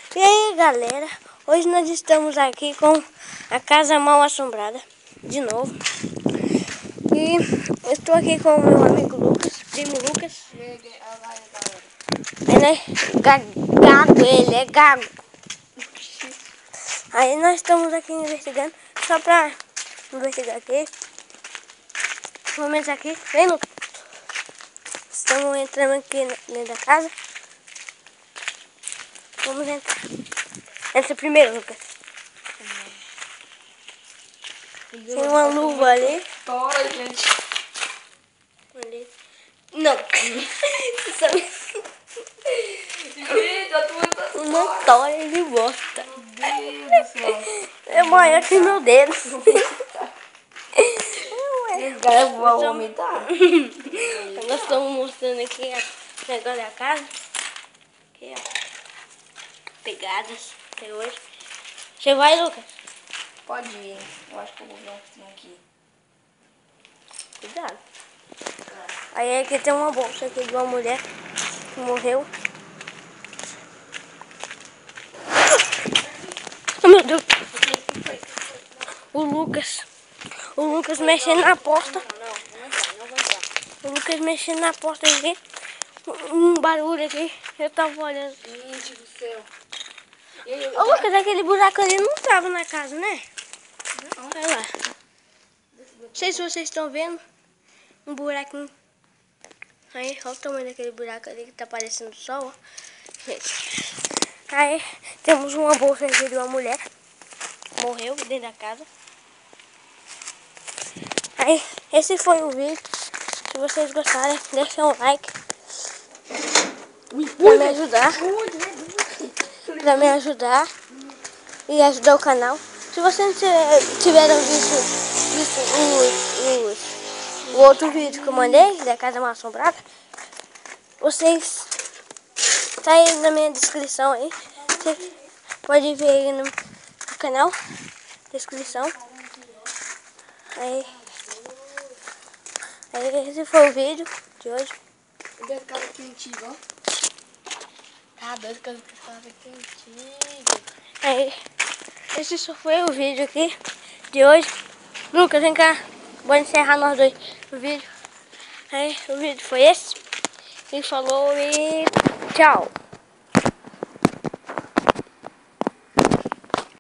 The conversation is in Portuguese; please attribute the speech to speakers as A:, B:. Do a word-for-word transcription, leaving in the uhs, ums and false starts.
A: E aí galera, hoje nós estamos aqui com a Casa Mal Assombrada, de novo. E eu estou aqui com o meu amigo Lucas, primo Lucas. Ele é gago, ele é gago. Aí nós estamos aqui investigando, só pra investigar aqui. Vamos entrar aqui, vem Lucas. Estamos entrando aqui dentro da casa. Vamos entrar. Entra primeiro, Lucas. Tem uma luva ali.
B: Tora, gente.
A: Ali. Não.
B: Eita, tu tá
A: Uma tora de bosta.
B: Meu Deus do céu.
A: É maior que meu dedo.
B: Esse cara vai vomitar.
A: Nós estamos mostrando aqui o negócio da casa. Aqui, ó. Pegadas até hoje. Você vai, Lucas?
B: Pode ir. Eu acho que eu vou ver um que tem aqui.
A: Cuidado. Aí aqui tem uma bolsa aqui de uma mulher que morreu. Oh, meu Deus. O Lucas. O Lucas mexendo na porta.
B: Não, não, não vou entrar, não vou entrar.
A: O Lucas mexendo na porta aqui. Um barulho aqui. Eu tava olhando.
B: Gente do céu. E aí, eu...
A: Ô Lucas, aquele buraco ali não tava na casa, né?
B: Não.
A: Olha lá. Não sei se vocês estão vendo. Um buraquinho. Aí, olha o tamanho daquele buraco ali que tá parecendo sol, ó. Gente. Aí, temos uma bolsa aqui de uma mulher. Morreu dentro da casa. Aí, esse foi o vídeo. Se vocês gostarem, deixem um like. Pra me ajudar. Pra me ajudar. E ajudar o canal. Se vocês tiveram visto, visto os, os, o outro vídeo que eu mandei, da Casa Mal Assombrada, vocês tá aí na minha descrição aí. Você pode ver aí no, no canal, descrição. Aí, aí esse foi o vídeo de hoje.
B: Cadê a cara quentinha, ó? Tá doido que a cara quentinha.
A: Aí, esse só foi o vídeo aqui de hoje. Lucas, vem cá. Vou encerrar nós dois o vídeo. Aí, o vídeo foi esse. E falou e tchau.